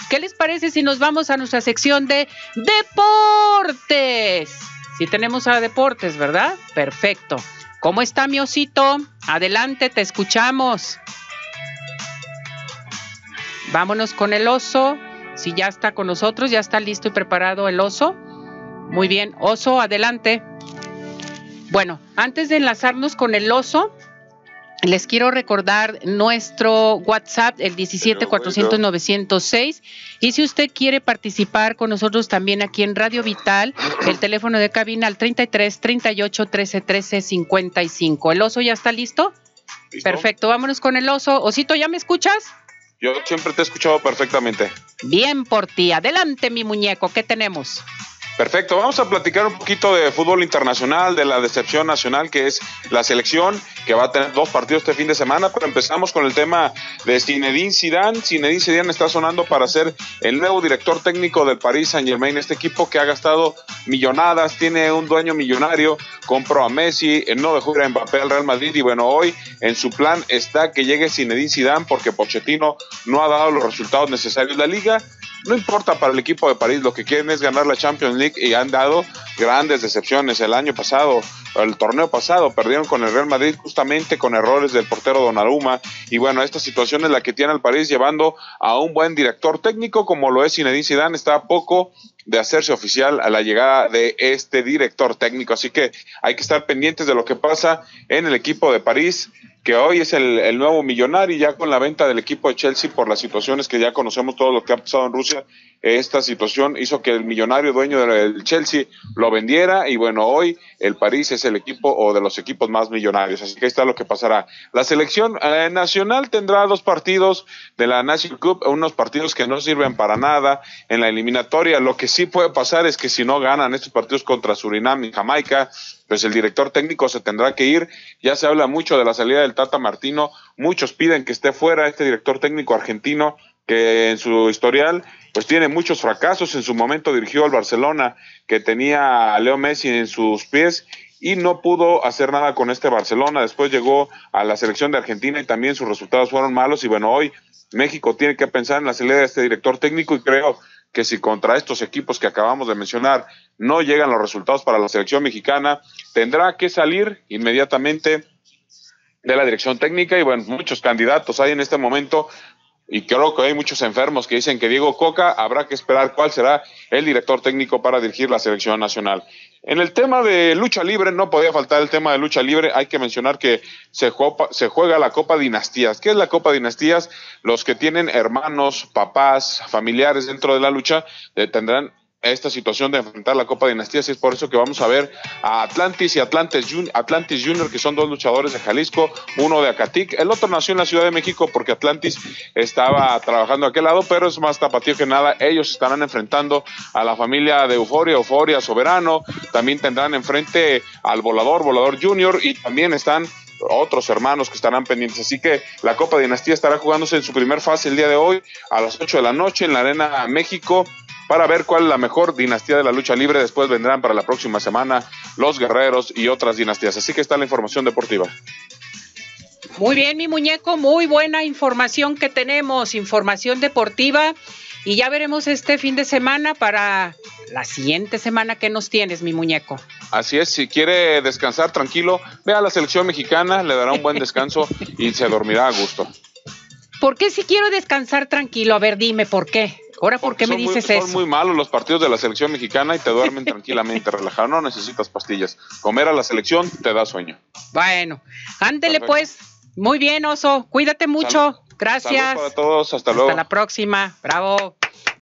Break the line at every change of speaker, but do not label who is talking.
¿Qué les parece si nos vamos a nuestra sección de deportes? Sí tenemos a deportes, ¿verdad? Perfecto. ¿Cómo está mi osito? Adelante, te escuchamos. Vámonos con el oso. Si ya está con nosotros, ya está listo y preparado el oso. Muy bien, oso, adelante. Bueno, antes de enlazarnos con el oso, les quiero recordar nuestro WhatsApp, el 17-400-906. Y si usted quiere participar con nosotros también aquí en Radio Vital, el teléfono de cabina al 33-38-13-13-55. ¿El oso ya está listo? ¿Listo? Perfecto, vámonos con el oso. Osito, ¿ya me escuchas?
Yo siempre te he escuchado perfectamente.
Bien por ti. Adelante, mi muñeco. ¿Qué tenemos?
Perfecto, vamos a platicar un poquito de fútbol internacional, de la decepción nacional que es la selección, que va a tener 2 partidos este fin de semana, pero empezamos con el tema de Zinedine Zidane. Zinedine Zidane está sonando para ser el nuevo director técnico del Paris Saint-Germain, este equipo que ha gastado millonadas, tiene un dueño millonario, compró a Messi, no dejó ir a Mbappé al Real Madrid, y bueno, hoy en su plan está que llegue Zinedine Zidane porque Pochettino no ha dado los resultados necesarios. La liga no importa para el equipo de París, lo que quieren es ganar la Champions League y han dado grandes decepciones. El año pasado, el torneo pasado, perdieron con el Real Madrid justamente con errores del portero Donnarumma, y bueno, esta situación es la que tiene al París llevando a un buen director técnico como lo es Zinedine Zidane. Está a poco de hacerse oficial a la llegada de este director técnico, así que hay que estar pendientes de lo que pasa en el equipo de París, que hoy es el nuevo millonario, ya con la venta del equipo de Chelsea por las situaciones que ya conocemos, todo lo que ha pasado en Rusia. Esta situación hizo que el millonario dueño del Chelsea lo vendiera, y bueno, hoy el París es el equipo o de los equipos más millonarios, así que ahí está lo que pasará. La selección nacional tendrá 2 partidos de la National Cup, unos partidos que no sirven para nada en la eliminatoria. Lo que sí puede pasar es que si no ganan estos partidos contra Surinam y Jamaica, pues el director técnico se tendrá que ir. Ya se habla mucho de la salida del Tata Martino, muchos piden que esté fuera este director técnico argentino, que en su historial pues tiene muchos fracasos. En su momento dirigió al Barcelona, que tenía a Leo Messi en sus pies, y no pudo hacer nada con este Barcelona. Después llegó a la selección de Argentina y también sus resultados fueron malos, y bueno, hoy México tiene que pensar en la salida de este director técnico, y creo que si contra estos equipos que acabamos de mencionar no llegan los resultados para la selección mexicana, tendrá que salir inmediatamente de la dirección técnica. Y bueno, muchos candidatos hay en este momento, y creo que hay muchos enfermos que dicen que Diego Coca. Habrá que esperar cuál será el director técnico para dirigir la selección nacional. En el tema de lucha libre, no podía faltar el tema de lucha libre. Hay que mencionar que se juega la Copa Dinastías. ¿Qué es la Copa Dinastías? Los que tienen hermanos, papás, familiares dentro de la lucha tendrán esta situación de enfrentar la Copa Dinastías, y es por eso que vamos a ver a Atlantis y Atlantis Junior, que son 2 luchadores de Jalisco, uno de Acatic, el otro nació en la Ciudad de México porque Atlantis estaba trabajando a aquel lado, pero es más tapatío que nada. Ellos estarán enfrentando a la familia de Euforia Soberano. También tendrán enfrente al Volador Junior, y también están otros hermanos que estarán pendientes. Así que la Copa Dinastía estará jugándose en su primer fase el día de hoy a las 8 de la noche en la Arena México, para ver cuál es la mejor dinastía de la lucha libre. Después vendrán para la próxima semana los Guerreros y otras dinastías. Así que está la información deportiva.
Muy bien, mi muñeco, muy buena información que tenemos, información deportiva, y ya veremos este fin de semana para la siguiente semana. ¿Qué nos tienes, mi muñeco?
Así es, si quiere descansar tranquilo, vea a la selección mexicana, le dará un buen descanso y se dormirá a gusto.
¿Por qué si quiero descansar tranquilo? A ver, dime, ¿por qué? Ahora, ¿por qué me dices eso?
Son muy malos los partidos de la selección mexicana y te duermen tranquilamente, relajado. No necesitas pastillas. Comer a la selección te da sueño.
Bueno, ándele pues. Muy bien, oso. Cuídate mucho. Gracias.
Saludos para todos. Hasta luego.
Hasta la próxima. Bravo.